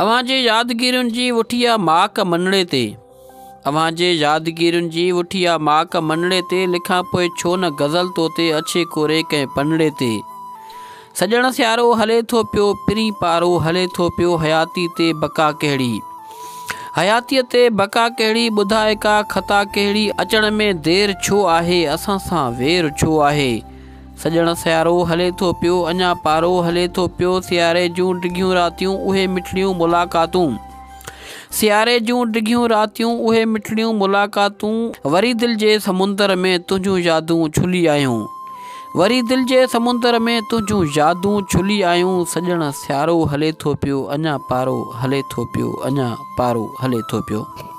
अव्हांजे यादगिरियुनि जी उठिया माक मन्नड़े ते, अव्हांजे यादगिरियुनि जी उठिया माक मन्नड़े ते लिखां पोइ छो न गज़ल तो ते अछे कोरे कंहिं पन्नड़े ते। सजण सियारो हले थो पियो पिरी पारो हले थो पियो हयाती ते बका कहिड़ी, हयातीअ ते बका कहिड़ी ॿुधाए का ख़ता कहिड़ी अचण में देरि छो आहे असां सां वेर छो आहे। सजण सियारो हले थो पियो अञा पारो हले थो पियो सियारे जूं डिघियूं रातियूं उहे मिठड़ियूं मुलाक़ातूं, सियारे जूं डिघियूं रातियूं उहे मिठड़ियूं मुलाक़ातूं वरी दिलि जे समुंदर में तुंहिंजूं यादूं छुली आहियूं, वरी दिलि जे समुंदर में तुंहिंजूं यादूं छुली आहियूं। सजण सियारो हले थो पियो अञा पारो हले थो पियो अञा पारो हले थो पियो।